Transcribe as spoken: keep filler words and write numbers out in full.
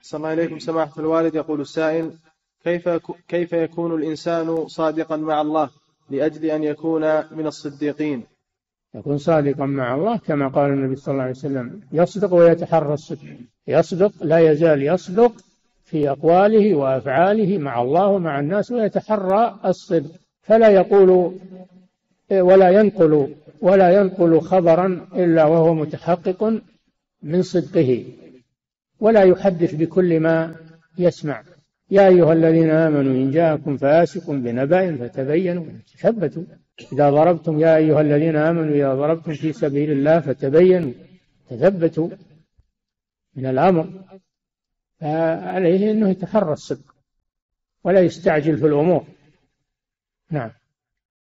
أحسن الله إليكم سماحة الوالد. يقول السائل: كيف كيف يكون الإنسان صادقا مع الله لأجل أن يكون من الصديقين؟ يكون صادقا مع الله كما قال النبي صلى الله عليه وسلم: يصدق ويتحرى الصدق. يصدق، لا يزال يصدق في أقواله وأفعاله مع الله ومع الناس، ويتحرى الصدق، فلا يقول ولا ينقل ولا ينقل خبرا إلا وهو متحقق من صدقه، ولا يحدث بكل ما يسمع. يا أيها الذين آمنوا إن جاءكم فاسق بنبأ فتبينوا تثبتوا. إذا ضربتم يا أيها الذين آمنوا إذا ضربتم في سبيل الله فتبينوا تثبتوا من الأمر. فعليه أنه يتحرى الصدق ولا يستعجل في الأمور. نعم.